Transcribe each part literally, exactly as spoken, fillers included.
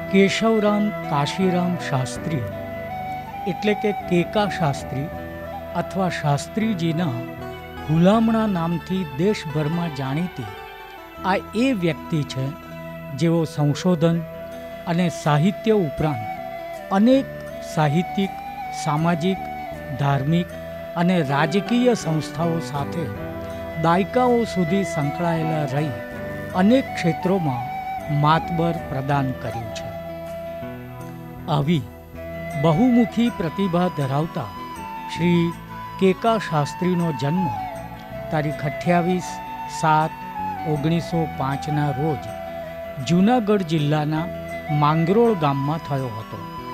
કેશવરામ કાશીરામ શાસ્ત્રી એટલે કે કેકા શાસ્ત્રી અથવા શાસ્ત્રીજીના હુલામણા નામથી દેશભરમાં જાણીતી આ એ વ્યક્તિ છે જેઓ સંશોધન અને સાહિત્ય ઉપરાંત અનેક સાહિત્યિક, સામાજિક, ધાર્મિક અને રાજકીય સંસ્થાઓ સાથે દાયકાઓ સુધી સંકળાયેલા રહી અનેક ક્ષેત્રોમાં માતબર પ્રદાન કર્યું છે. આવી બહુમુખી પ્રતિભા ધરાવતા શ્રી કેકા શાસ્ત્રીનો જન્મ તારીખ અઠ્યાવીસ સાત ઓગણીસો પાંચના રોજ જૂનાગઢ જિલ્લાના માંગરોળ ગામમાં થયો હતો.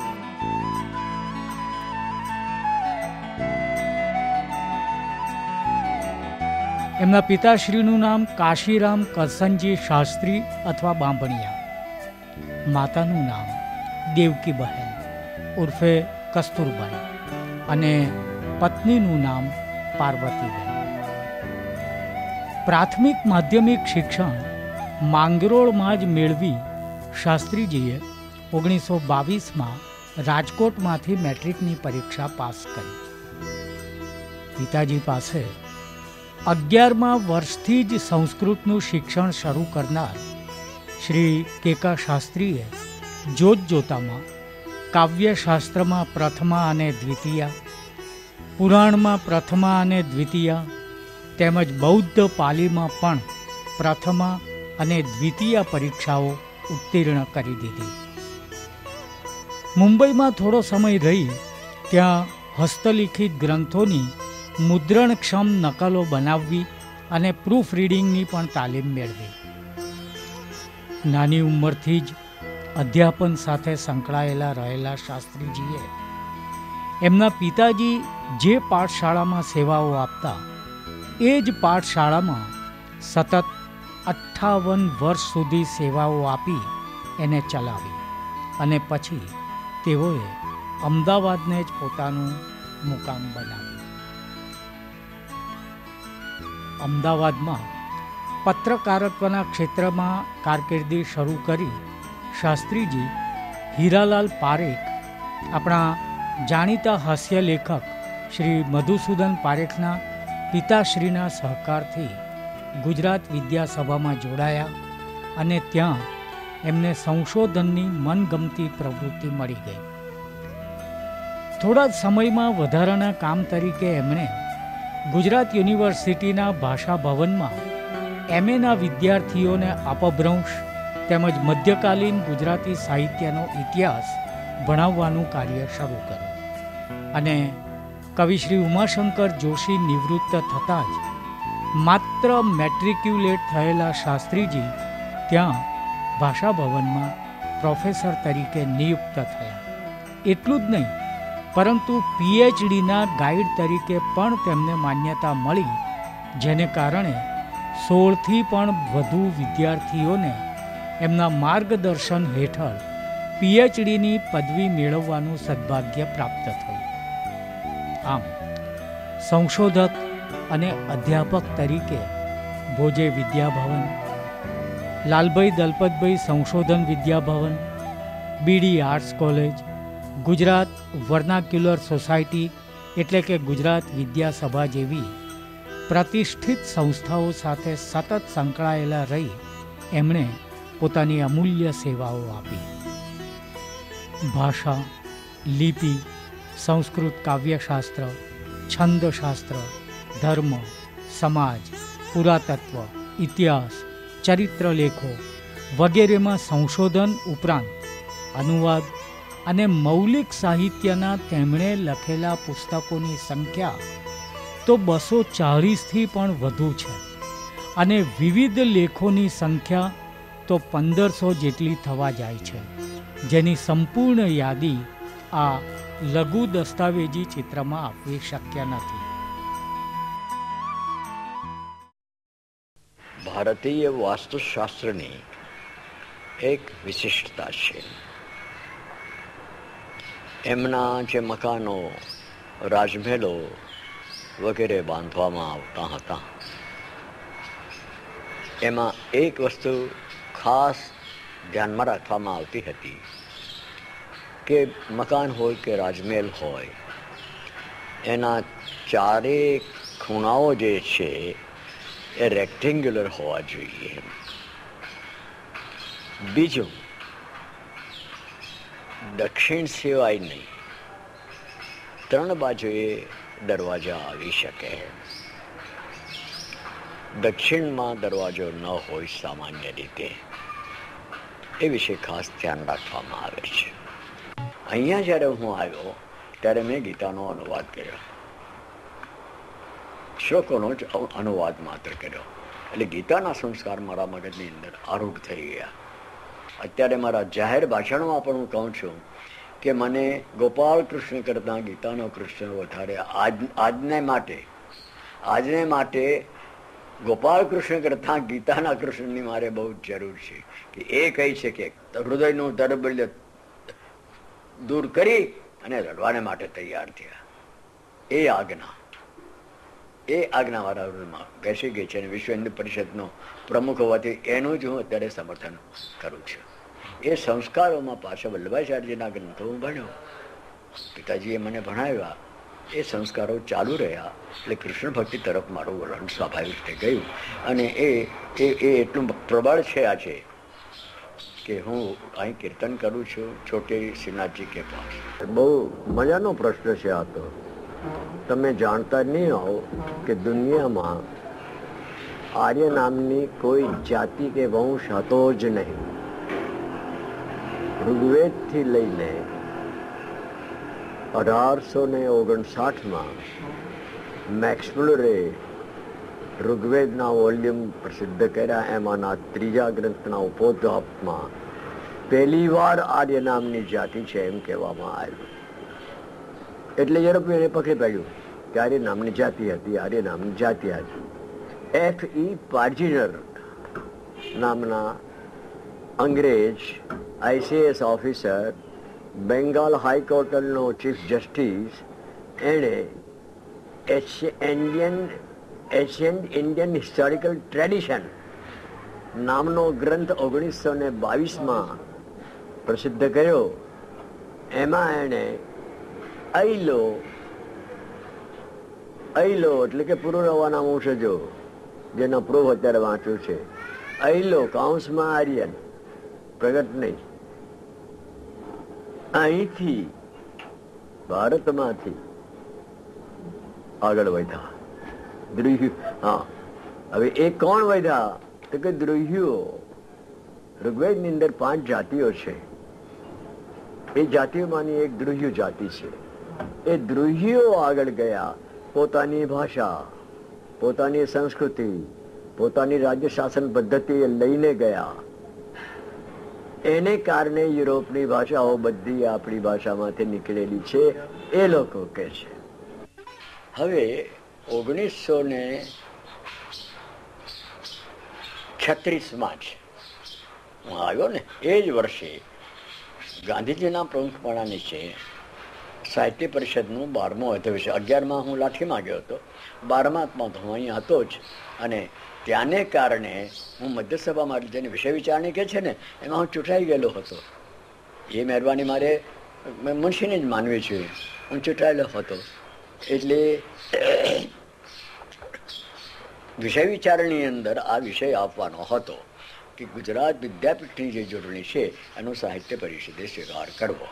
એમના પિતાશ્રીનું નામ કાશીરામ કરસનજી શાસ્ત્રી અથવા બાંભણિયા, માતાનું નામ દેવકીબહેન ઉર્ફે કસ્તુરબાઈ અને પત્નીનું નામ પાર્વતીબેન. પ્રાથમિક માધ્યમિક શિક્ષણ માંગરોળમાં જ મેળવી શાસ્ત્રીજીએ ઓગણીસો બાવીસમાં રાજકોટમાંથી મેટ્રિકની પરીક્ષા પાસ કરી. પિતાજી પાસે અગિયારમા વર્ષથી જ સંસ્કૃતનું શિક્ષણ શરૂ કરનાર શ્રી કેકા શાસ્ત્રીએ જોત જોતામાં કાવ્યશાસ્ત્રમાં પ્રથમા અને દ્વિતીય, પુરાણમાં પ્રથમા અને દ્વિતીય તેમજ બૌદ્ધ પાલીમાં પણ પ્રથમા અને દ્વિતીય પરીક્ષાઓ ઉત્તીર્ણ કરી દીધી. મુંબઈમાં થોડો સમય રહી ત્યાં હસ્તલિખિત ગ્રંથોની મુદ્રણક્ષમ નકલો બનાવવી અને પ્રૂફ રીડિંગની પણ તાલીમ મેળવી. નાની ઉંમરથી જ અધ્યાપન સાથે સંકળાયેલા રહેલા શાસ્ત્રીજીએ એમના પિતાજી જે પાઠશાળામાં સેવાઓ આપતા એ જ પાઠશાળામાં સતત અઠ્ઠાવન વર્ષ સુધી સેવાઓ આપી એને ચલાવી અને પછી તેઓએ અમદાવાદને જ પોતાનું મુકામ બનાવ્યું. અમદાવાદમાં પત્રકારત્વના ક્ષેત્રમાં કારકિર્દી શરૂ કરી શાસ્ત્રીજી હીરાલાલ પારેખ, આપણા જાણીતા હાસ્ય લેખક શ્રી મધુસૂદન પારેખના પિતાશ્રીના સહકારથી ગુજરાત વિદ્યાસભામાં જોડાયા અને ત્યાં એમને સંશોધનની મનગમતી પ્રવૃત્તિ મળી ગઈ. થોડા જ સમયમાં વધારાના કામ તરીકે એમણે ગુજરાત યુનિવર્સિટીના ભાષા ભવનમાં એમએના વિદ્યાર્થીઓને અપભ્રંશ તેમજ મધ્યકાલીન ગુજરાતી સાહિત્યનો ઇતિહાસ ભણાવવાનું કાર્ય શરૂ કર્યું અને કવિ શ્રી ઉમાશંકર જોશી નિવૃત્ત થતાં જ માત્ર મેટ્રિક્યુલેટ થયેલા શાસ્ત્રીજી ત્યાં ભાષા ભવનમાં પ્રોફેસર તરીકે નિયુક્ત થયા. એટલું જ નહીં પરંતુ પીએચડીના ગાઈડ તરીકે પણ તેમને માન્યતા મળી, જેને કારણે સોળથી પણ વધુ વિદ્યાર્થીઓને એમના માર્ગદર્શન હેઠળ પીએચડીની પદવી મેળવવાનું સદભાગ્ય પ્રાપ્ત થયું. આમ સંશોધક અને અધ્યાપક તરીકે ભોજે Vidya Bhavan, Lalbhai Dalpatbhai Sanshodhan Vidyabhavan, BD arts college, Gujarat vernacular society એટલે કે ગુજરાત વિદ્યાસભા જેવી પ્રતિષ્ઠિત સંસ્થાઓ સાથે સતત સંકળાયેલા રહી એમણે પોતાની અમૂલ્ય સેવાઓ આપી. ભાષા, લિપિ, સંસ્કૃત કાવ્યશાસ્ત્ર, છંદશાસ્ત્ર, ધર્મ, સમાજ, પુરાતત્વ, ઇતિહાસ, ચરિત્રલેખો વગેરેમાં સંશોધન ઉપરાંત અનુવાદ અને મૌલિક સાહિત્યના તેમણે લખેલા પુસ્તકોની સંખ્યા તો બસો ચાળીસથી પણ વધુ છે અને વિવિધ લેખોની સંખ્યા તો પંદરસો જેટલી થવા જાય છે, જેની સંપૂર્ણ યાદી આ લઘુ દસ્તાવેજી ચિત્રમાં આપવી શક્ય નથી. ભારતીય વાસ્તુશાસ્ત્રની એક વિશિષ્ટતા છે. એમના જે મકાનો, રાજમહેલો વગેરે બાંધવામાં આવતા હતા એમાં એક વસ્તુ ખાસ ધ્યાનમાં રાખવામાં આવતી હતી કે મકાન હોય કે રાજમહેલ હોય, એના ચારેય ખૂણાઓ જે છે એ રેક્ટેન્ગ્યુલર હોવા જોઈએ. બીજું, દક્ષિણ સિવાય નહીં, ત્રણ બાજુએ દરવાજા આવી શકે. દક્ષિણમાં દરવાજો ન હોય સામાન્ય રીતે, એ વિશે ખાસ ધ્યાન રાખવામાં આવે છે. અહીંયા જ્યારે હું આવ્યો ત્યારે મેં ગીતાનો અનુવાદ કર્યો, શ્લોકોનો જ અનુવાદ માત્ર કર્યો. એટલે ગીતાના સંસ્કાર મારા મગજની અંદર આરૂઢ થઈ ગયા. અત્યારે મારા જાહેર ભાષણમાં પણ હું કહું છું કે મને ગોપાલ કૃષ્ણ કરતાં ગીતાનો કૃષ્ણ વધારે આજ આજને માટે આજને માટે ગોપાલ કૃષ્ણ કરતાં ગીતાના કૃષ્ણની મારે બહુ જ જરૂર છે. કે એ કહી છે કે હૃદયનું દરબલ્ય દૂર કરી અને લડવાને માટે તૈયાર થયા. એ આજ્ઞા એ આજ્ઞા મારા હૃદયમાં બેસી ગઈ છે અને વિશ્વ હિન્દુ પરિષદનો પ્રમુખ હોવાથી એનું જ હું અત્યારે સમર્થન કરું છું. એ સંસ્કારોમાં પાછા વલ્લભાચાર્યજીના ગ્રંથો હું ભણ્યો, પિતાજીએ મને ભણાવ્યા, એ સંસ્કારો ચાલુ રહ્યા. એટલે કૃષ્ણ ભક્તિ તરફ મારું વલણ સ્વાભાવિક થઈ ગયું. અને એ એ એટલું પ્રબળ છે આજે કે હું અહીં કીર્તન કરું છું છોટે શ્રીનાથજી કે પાસ. બહુ મજાનો પ્રશ્ન છે આ તો. તમે જાણતા નહીં હો કે દુનિયામાં આર્ય નામની કોઈ જાતિ કે વંશ હતો જ નહીં. ઋગ્વેદથી લઈને અઢારસો ને ઓગણસાઠમાં મેક્સમુલરે ઋગ્વેદના વોલ્યુમ પ્રસિદ્ધ કર્યા. એમાંના ત્રીજા ગ્રંથના ઉપોદ્ઘાતમાં પહેલી વાર આર્ય નામની જાતિ છે એમ કહેવામાં આવ્યું. એટલે યુરોપિયને પકડી પાડ્યું કે આર્ય નામની જાતિ હતી, આર્ય નામની જાતિ હતી. એફ ઈ પાર્જીનર નામના અંગ્રેજ આઈસીએસ ઓફિસર, બેંગાલ હાઈકોર્ટનો ચીફ જસ્ટિસ, એણે Asian ancient Indian historical tradition નામનો ગ્રંથ ઓગણીસો ને બાવીસમાં પ્રસિદ્ધ કર્યો. એમાં એણે અઈલો અઈલો એટલે કે પુરુરવાના વંશજો, જેનો પ્રૂફ અત્યારે વાંચ્યું છે, અઈલો કાઉન્સમાં આર્યન પ્રગટ નહીં, અહીંથી ભારતમાંથી આગળ વધ્યા દ્રુહ્યુ. હા, હવે એ કોણ વધ્યા તો કે દ્રુહ્યુઓ. ઋગ્વેદની અંદર પાંચ જાતિઓ છે, એ જાતિઓમાંની એક દ્રુહ્યુ જાતિ છે. એ દ્રુહ્યુઓ આગળ ગયા, પોતાની ભાષા, પોતાની સંસ્કૃતિ, પોતાની રાજ્ય શાસન પદ્ધતિ લઈને ગયા. એને કારણે યુરોપની ભાષાઓ બધી આપણી ભાષામાંથી નીકળેલી છે એ લોકો કહે છે. હવે ઓગણીસો ને છત્રીસમાં જ હું આવ્યો ને એ જ વર્ષે ગાંધીજીના પ્રમુખપણા નીચે સાહિત્ય પરિષદનું બારમો અધિવેશન, અગિયારમાં હું લાઠીમાં ગયો હતો, બારમામાં તો હું અહીંયા હતો જ. અને ત્યાંને કારણે હું મધ્યસભા માટે જેની વિષય વિચારણી કે છે ને એમાં હું ચૂંટાઈ ગયેલો હતો. એ મહેરબાની મારે મુનશીને જ માનવી જોઈએ, હું ચૂંટાયેલો હતો. એટલે વિષય વિચારણી અંદર આ વિષય આપવાનો હતો કે ગુજરાત વિદ્યાપીઠની જે જોડણી છે એનો સાહિત્ય પરિષદે સ્વીકાર કરવો.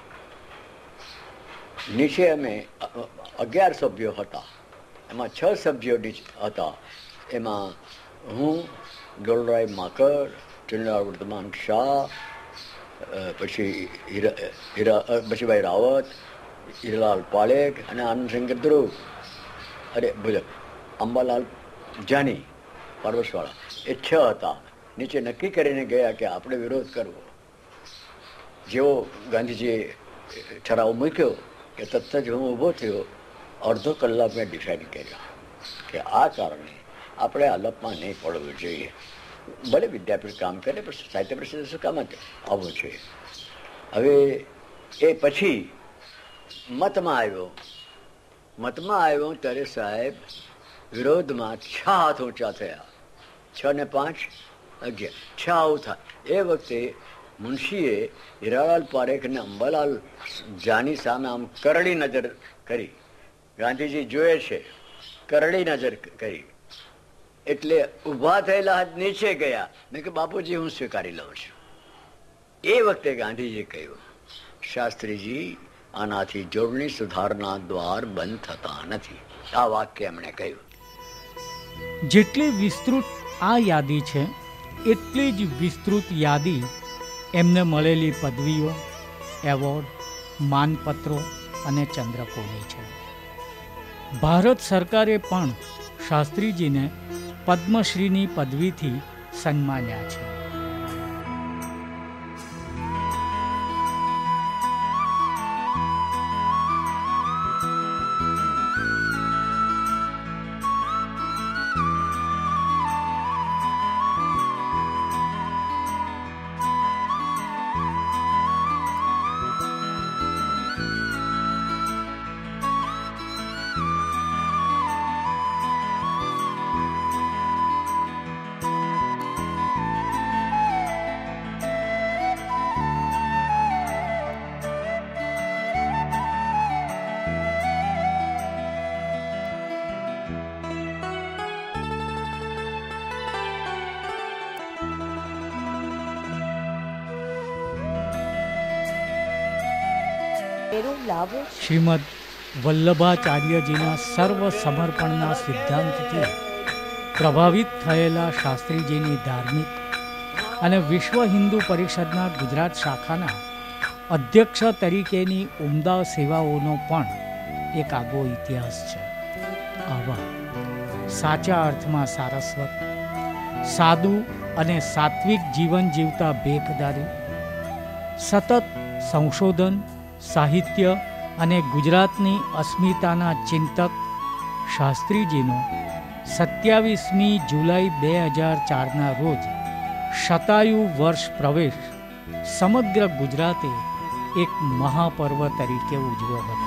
નીચે અમે અગિયાર સભ્યો હતા, એમાં છ સભ્યો હતા. એમાં હું, ગોલરાય માકર, ચંદ્રલાલ વર્ધમાન શાહ, પછી બશીભાઈ રાવત, હીરાલાલ પાળેક અને આનંદશંકર ધ્રુવ, અરે ભૂલ અંબાલાલ જાની પરવસવાળા, એ છ હતા. નીચે નક્કી કરીને ગયા કે આપણે વિરોધ કરવો. જેવો ગાંધીજીએ ઠરાવ મૂક્યો કે તરત જ હું ઊભો થયો. અડધો કલાક મેં ડિસાઇડ કર્યો કે આ કારણે આપણે આલપમાં નહીં પડવું જોઈએ. ભલે વિદ્યાપીઠ કામ કરે પણ સાહિત્ય પરિષદ શું કામ આવવું જોઈએ. હવે એ પછી મતમાં આવ્યો મતમાં આવ્યો ત્યારે સાહેબ વિરોધમાં છ હાથ ઊંચા થયા. છ ને પાંચ અગિયાર, છ આવું થાય. એ વખતે મુનશીએ હીરાલાલ પારેખ અને અંબાલાલ જાની સામે આમ કરડી નજર કરી. ગાંધીજી જોયે છે, કરડી નજર કરી એટલે ઊભા થયેલા હાથ નીચે ગયા. મેં કે બાપુજી હું સ્વીકારી લઉં છું. એ વખતે ગાંધીજીએ કહ્યું, શાસ્ત્રીજી આનાથી જોડણી સુધારના દ્વાર બંધ થતા નથી. આ વાક્ય એમણે કહ્યું. જેટલી વિસ્તૃત આ યાદી છે એટલી જ વિસ્તૃત યાદી એમને મળેલી પદવીઓ, એવોર્ડ, માનપત્રો અને ચંદ્રકોની છે. ભારત સરકારે પણ શાસ્ત્રીજીને પદ્મશ્રીની પદવીથી સન્માન્યા છે. શ્રીમદ વલ્લભાચાર્યજીના સર્વ સમર્પણના સિદ્ધાંતથી પ્રભાવિત થયેલા શાસ્ત્રીજીની ધાર્મિક અને વિશ્વ હિન્દુ પરિષદના ગુજરાત શાખાના અધ્યક્ષ તરીકેની ઉમદા સેવાઓનો પણ એક આગવો ઇતિહાસ છે. આવા સાચા અર્થમાં સારસ્વત, સાદું અને સાત્વિક જીવન જીવતા ભેખદારી, સતત સંશોધન, સાહિત્ય અને ગુજરાતની અસ્મિતાના ચિંતક શાસ્ત્રીજીનો સત્યાવીસમી જુલાઈ બે હજાર ચારના રોજ શતાયુ વર્ષ પ્રવેશ સમગ્ર ગુજરાતે એક મહાપર્વ તરીકે ઉજવ્યો હતો.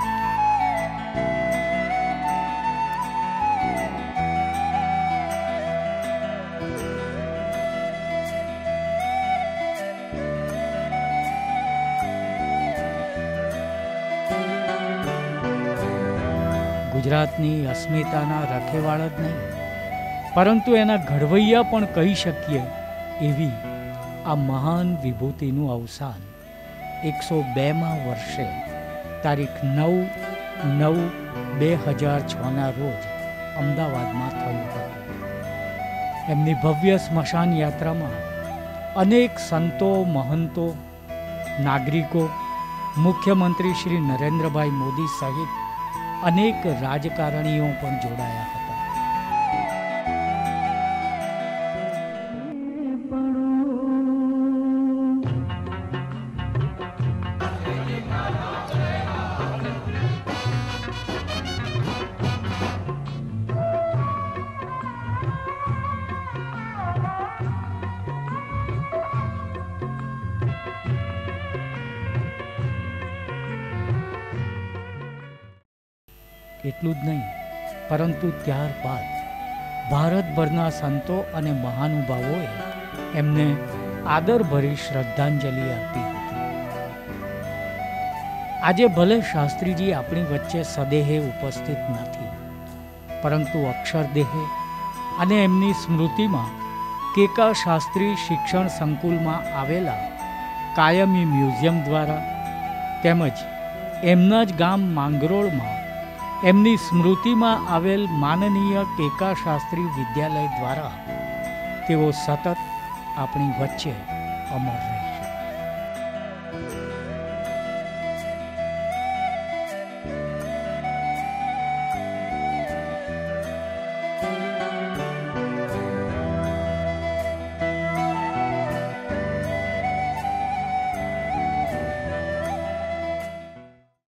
ગુજરાતની અસ્મિતાના રખેવાળ જ નહીં પરંતુ એના ઘડવૈયા પણ કહી શકીએ એવી આ મહાન વિભૂતિનું અવસાન એકસો બેમાં વર્ષે તારીખ નવ નવ બે હજાર છના રોજ અમદાવાદમાં થયું હતું. એમની ભવ્ય સ્મશાન યાત્રામાં અનેક સંતો, મહંતો, નાગરિકો, મુખ્યમંત્રી શ્રી નરેન્દ્રભાઈ મોદી સહિત અનેક રાજકારણીઓ પણ જોડાયા હતા. એટલું જ નહીં પરંતુ ત્યારબાદ ભારતભરના સંતો અને મહાનુભાવોએ એમને આદરભરી શ્રદ્ધાંજલિ આપી હતી. આજે ભલે શાસ્ત્રીજી આપણી વચ્ચે સદેહે ઉપસ્થિત નથી પરંતુ અક્ષરદેહે અને એમની સ્મૃતિમાં કે શાસ્ત્રી શિક્ષણ સંકુલમાં આવેલા કાયમી મ્યુઝિયમ દ્વારા તેમજ એમના જ ગામ માંગરોળમાં એમની સ્મૃતિમાં આવેલ માનનીય કે શાસ્ત્રી વિદ્યાલય દ્વારા તેઓ સતત આપણી વચ્ચે અમર રહેશે.